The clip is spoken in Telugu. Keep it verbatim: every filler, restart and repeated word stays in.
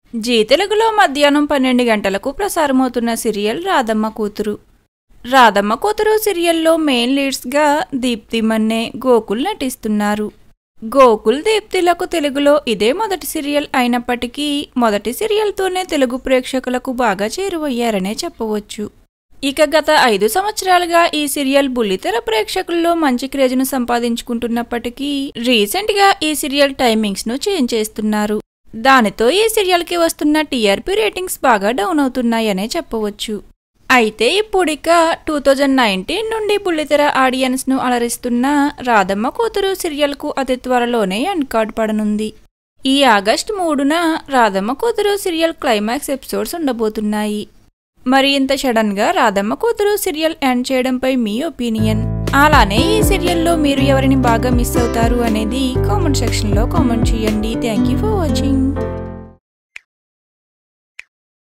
జీ తెలుగులో మధ్యాహ్నం పన్నెండు గంటలకు ప్రసారమవుతున్న సీరియల్ రాధమ్మ కూతురు. రాధమ్మ కూతురు సీరియల్లో మెయిన్ లీడ్స్గా దీప్తి మన్నే, గోకుల్ నటిస్తున్నారు. గోకుల్, దీప్తిలకు తెలుగులో ఇదే మొదటి సీరియల్ అయినప్పటికీ మొదటి సీరియల్తోనే తెలుగు ప్రేక్షకులకు బాగా చేరువయ్యారనే చెప్పవచ్చు. ఇక గత ఐదు సంవత్సరాలుగా ఈ సీరియల్ బుల్లితెర ప్రేక్షకుల్లో మంచి క్రేజ్ను సంపాదించుకుంటున్నప్పటికీ రీసెంట్గా ఈ సీరియల్ టైమింగ్స్ను చేంజ్ చేస్తున్నారు. దానితో ఈ సీరియల్కి వస్తున్న టీఆర్పీ రేటింగ్స్ బాగా డౌన్ అవుతున్నాయనే చెప్పవచ్చు. అయితే ఇప్పుడిక టూ థౌజండ్ నైన్టీన్ నుండి బుల్లితెర ఆడియన్స్ను అలరిస్తున్న రాధమ్మ కూతురు సీరియల్కు అతి త్వరలోనే ఎండ్ కార్డ్ పడనుంది. ఈ ఆగస్టు మూడున రాధమ్మ కూతురు సీరియల్ క్లైమాక్స్ ఎపిసోడ్స్ ఉండబోతున్నాయి. మరి ఇంత సడన్గా రాధమ్మ కూతురు సీరియల్ ఎండ్ చేయడంపై మీ ఒపీనియన్? అలానే ఈ సీరియల్లో మీరు ఎవరిని బాగా మిస్ అవుతారు అనేది కామెంట్ సెక్షన్లో కామెంట్ చేయండి. Thank you for watching.